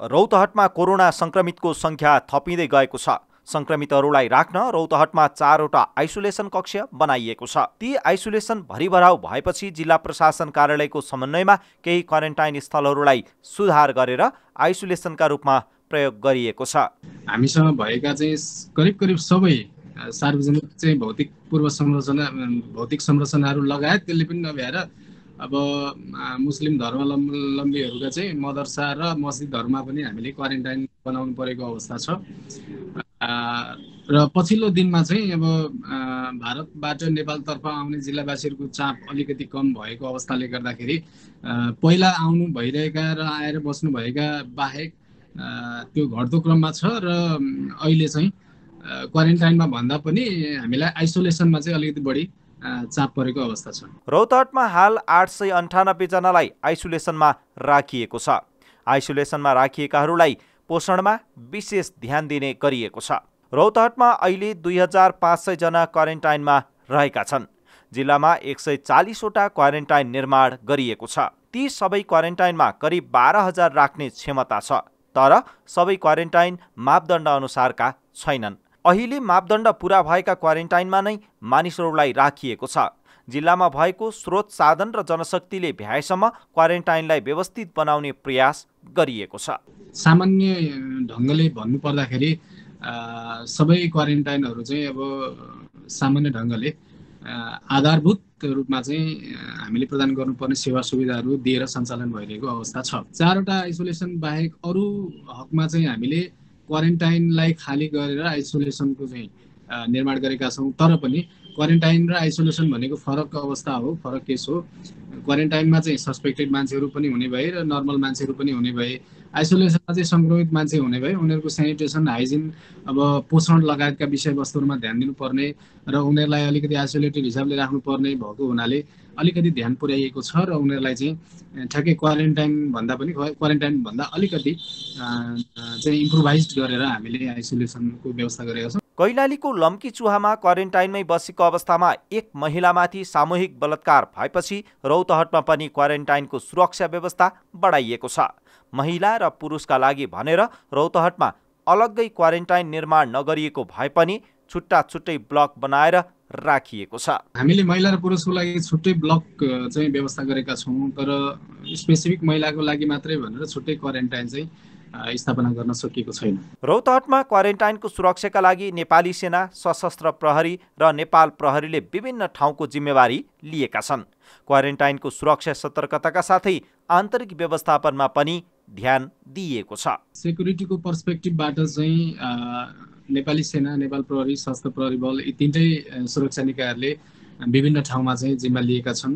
रौतहटमा corona संक्रमितको संख्या थपिँदै गएको छ। संक्रमितहरूलाई राख्न रौतहटमा 4वटा आइसोलेसन कक्ष बनाइएको छ। ती आइसोलेसन भरिभराउ भएपछि जिल्ला प्रशासन कार्यालयको समन्वयमा केही क्वारेन्टाइन स्थलहरूलाई सुधार गरेर आइसोलेसनका रूपमा प्रयोग गरिएको छ। हामीसँग भएका चाहिँ करिब सबै सार्वजनिक चाहिँ भौतिक संरचनाहरू लगायत त्यसले पनि नभएर अब मुस्लिम धर्मावलम्बीहरूका चाहिँ मदरसा र मस्जिदहरूमा पनि हामीले क्वारेन्टाइन बनाउनु परेको अवस्था छ। र पछिल्लो दिनमा चाहिँ अब भारतबाट नेपालतर्फ आउने जिल्लावासीहरूको चाप अलिकति कम भएको अवस्थाले गर्दाखेरि पहिला आउनु भइरहेका र आएर बस्नुभएका बाहेक त्यो घट्दो क्रममा छ र अहिले चाहिँ क्वारेन्टाइनमा भन्दा पनि हामीलाई आइसोलेसनमा चाहिँ अलिकति बढी चाप परेको अवस्था छ। रौतहटमा हाल 898 जनालाई आइसोलेसनमा राखिएको छ। आइसोलेसनमा राखिएकाहरूलाई पोषणमा विशेष ध्यान दिने गरिएको छ। रौतहटमा अहिले 2500 जना क्वारेन्टाइनमा रहेका छन्। जिल्लामा 140वटा क्वारेन्टाइन निर्माण गरिएको छ। ती सबै क्वारेन्टाइनमा करिब 12,000 राख्ने क्षमता छ, तर सबै क्वारेन्टाइन मापदण्ड अनुसारका छैनन्। अहिले मापदण्ड पूरा भएका क्वारेन्टाइनमा नै मानिसहरूलाई राखिएको छ। जिल्लामा भएको स्रोत साधन र जनशक्तिले भ्याएसम्म क्वारेन्टाइनलाई व्यवस्थित बनाउने प्रयास गरिएको छ। सामान्य ढङ्गले भन्नुपर्दाखेरि सबै क्वारेन्टाइनहरू चाहिँ अब सामान्य ढङ्गले आधारभूत रूपमा चाहिँ हामीले प्रदान गर्नुपर्ने सेवा सुविधाहरू दिएर सञ्चालन भइरहेको अवस्था छ। 4वटा आइसोलेसन बाहेक अरू हकमा चाहिँ हामीले क्वारेन्टाइनलाई खाली गरेर आइसोलेसनको चाहिँ निर्माण गरेका छौँ। तर पनि क्वारेन्टाइन र आइसोलेसन भनेको फरक अवस्था हो, फरक केस हो। क्वारेन्टाइनमा चाहिँ सस्पेक्टेड मान्छेहरू पनि हुने भए र नर्मल मान्छेहरू पनि हुने भए, आइसोलेसनमा चाहिँ सङ्क्रमित मान्छे हुने भए उनीहरूको सेनिटेसन, हाइजिन, अब पोषण लगायतका विषयवस्तुहरूमा ध्यान दिनुपर्ने र उनीहरूलाई अलिकति आइसोलेटेड हिसाबले राख्नुपर्ने भएको हुनाले अलिकति ध्यान पुर्याइएको छ र उनीहरूलाई चाहिँ ठ्याक्कै क्वारेन्टाइन भन्दा अलिकति चाहिँ इम्प्रोभाइज गरेर हामीले आइसोलेसनको व्यवस्था गरेका छौँ। कैलालीको लम्की चुहामा क्वारेन्टाइनमै बसेको अवस्थामा एक महिलामाथि सामूहिक बलात्कार भएपछि रौतहटमा पनि क्वारेन्टाइनको सुरक्षा व्यवस्था बढाइएको छ। महिला र पुरुषका लागि भनेर रौतहटमा अलग्गै क्वारेन्टाइन निर्माण नगरिएको भए पनि छुट्टा छुट्टै ब्लक बनाएर राखिएको छ। हामीले महिला र पुरुषको लागि छुट्टै ब्लक चाहिँ व्यवस्था गरेका छौँ, तर स्पेसिफिक महिलाको लागि मात्रै भनेर छुट्टै क्वारेन्टाइन चाहिँ स्थापना गर्न सकिएको छैन। रौतहटमा क्वारेन्टाइनको सुरक्षाका लागि नेपाली सेना, सशस्त्र प्रहरी र नेपाल प्रहरीले विभिन्न ठाउँको जिम्मेवारी लिएका छन्। क्वारेन्टाइनको सुरक्षा सतर्कताका साथै आन्तरिक व्यवस्थापनमा पनि ध्यान दिइएको छ। सेक्युरिटीको पर्सपेक्टिभबाट चाहिँ नेपाली सेना, नेपाल प्रहरी, सशस्त्र प्रहरी बल यी तीनटै सुरक्षा निकायहरूले विभिन्न ठाउँमा चाहिँ जिम्मा लिएका छन्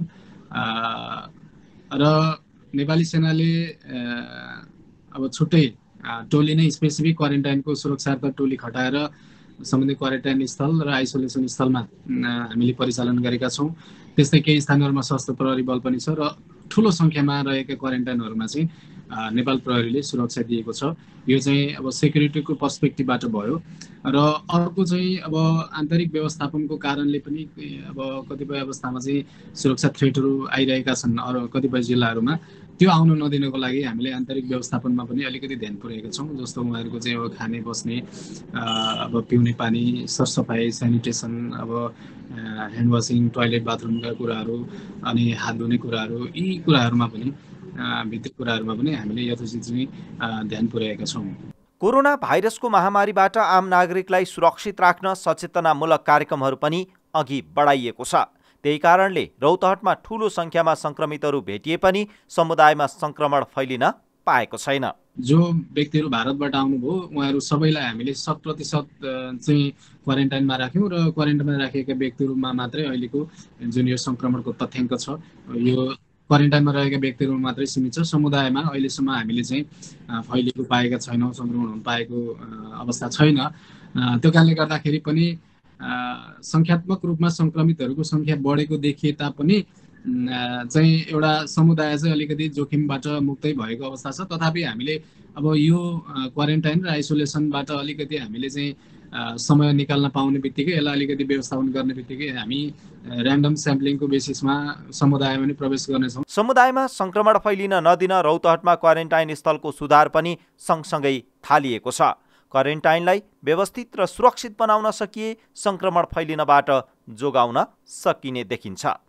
र नेपाली सेनाले अब छुट्टै टोली नै स्पेसिफिक क्वारेन्टाइनको सुरक्षार्थ टोली खटाएर सम्बन्धित क्वारेन्टाइन स्थल र आइसोलेसन स्थलमा हामीले परिचालन गरेका छौँ। त्यस्तै केही स्थानहरूमा सशस्त्र प्रहरी बल पनि छ र ठुलो सङ्ख्यामा रहेका क्वारेन्टाइनहरूमा चाहिँ नेपाल प्रहरीले सुरक्षा दिएको छ। यो चाहिँ अब सेक्युरिटीको पर्सपेक्टिभबाट भयो र अर्को चाहिँ अब आन्तरिक व्यवस्थापनको कारणले पनि अब कतिपय अवस्थामा चाहिँ सुरक्षा थ्रेटहरू आइरहेका छन् अरू कतिपय जिल्लाहरूमा। त्यो आउनु नदिनको लागि हामीले आन्तरिक व्यवस्थापनमा पनि अलिकति ध्यान पुर्याएका छौँ। जस्तो उहाँहरूको चाहिँ अब खाने बस्ने, अब पिउने पानी, सरसफाइ, सेनिटेसन, अब ह्यान्ड वासिङ, टोयलेट बाथरुमका कुराहरू अनि हात धुने कुराहरू, यी कुराहरूमा पनि भित्री कुराहरूमा पनि हामीले यथोचित चाहिँ ध्यान पुर्याएका छौँ। कोरोना भाइरसको महामारीबाट आम नागरिकलाई सुरक्षित राख्न सचेतनामूलक कार्यक्रमहरू पनि अघि बढाइएको छ। त्यही कारणले रौतहटमा ठूलो संख्यामा संक्रमितहरू भेटिए पनि समुदायमा संक्रमण फैलिन पाएको छैन। जो व्यक्तिहरू भारतबाट आउनुभयो उहाँहरू सबैलाई हामीले 100% चाहिँ क्वारेन्टाइनमा राख्यौँ र क्वारेन्टाइनमा राखिएका व्यक्तिहरूमा मात्रै अहिलेको जुन यो संक्रमणको तथ्याङ्क छ यो क्वारेन्टाइनमा रहेका व्यक्तिहरू मात्रै सीमित छ। समुदायमा अहिलेसम्म हामीले चाहिँ फैलिएको पाएका छैनौँ, संक्रमण हुन पाएको अवस्था छैन। त्यो कारणले गर्दाखेरि पनि सङ्ख्यात्मक रूपमा सङ्क्रमितहरूको सङ्ख्या बढेको देखिए तापनि चाहिँ एउटा समुदाय चाहिँ अलिकति जोखिमबाट मुक्तै भएको अवस्था छ। तथापि हामीले अब यो क्वारेन्टाइन र आइसोलेसनबाट अलिकति हामीले चाहिँ समय निकाल्न पाउने बित्तिकै यसलाई अलिकति व्यवस्थापन गर्ने बित्तिकै हामी र्यान्डम स्याम्पलिङको बेसिसमा समुदायमा पनि प्रवेश गर्नेछौँ। समुदायमा संक्रमण फैलिन नदिन रौतहटमा क्वारेन्टाइन स्थलको सुधार पनि सँगसँगै थालिएको छ। क्वारेन्टाइनलाई व्यवस्थित र सुरक्षित बनाउन सकिए संक्रमण फैलिनबाट जोगाउन सकिने देखिन्छ।